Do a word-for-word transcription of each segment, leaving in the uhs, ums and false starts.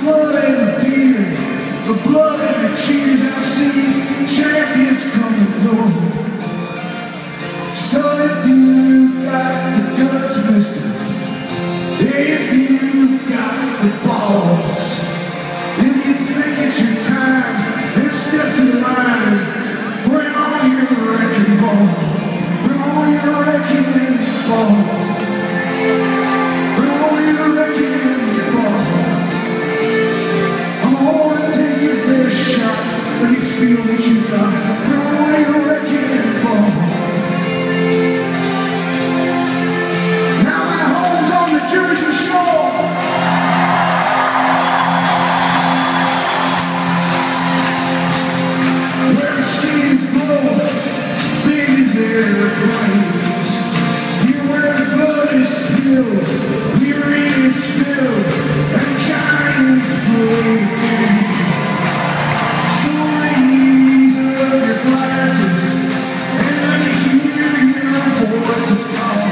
blood and the beer, the blood and the cheers I've seen champions come and go. So if you got the guts, mister, if you got the balls, if you think it's your time, then step to the line. Bring on your wrecking ball. Bring on your wrecking ball. Bring on your wrecking ball. I'm gonna take your best shot when you feel what you got. Bring on your wrecking ball. Now my home's on the Jersey Shore. Where the skins blow, big as airplanes. Here where the blood is spilled, the arena's filled, and giants play a game. So raise up your glasses, and let me hear your voices call.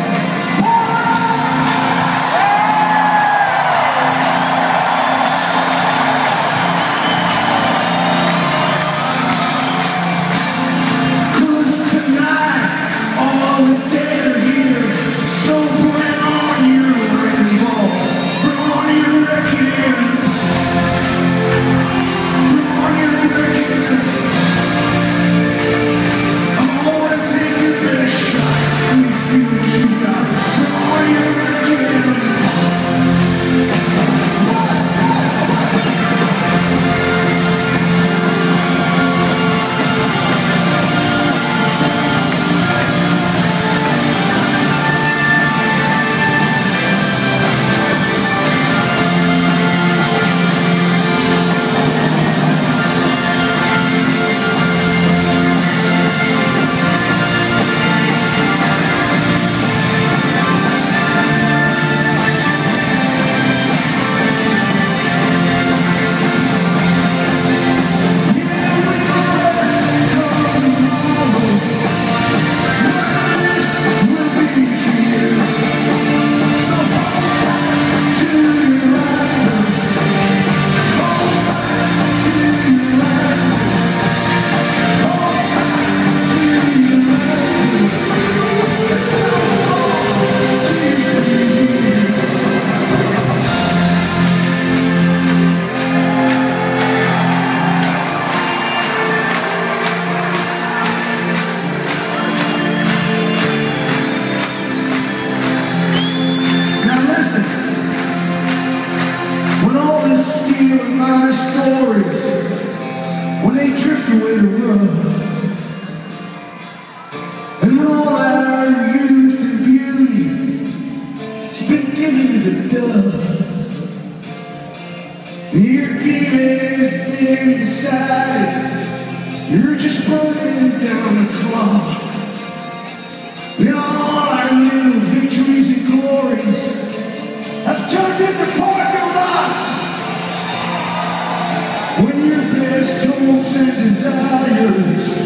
My stories, when they drift away to rust, and when all our youth and beauty has been given to the dust, and your game has been decided, you're just burning down the clock, and all our new victories and glories have turned into parking lots. When your best hopes and desires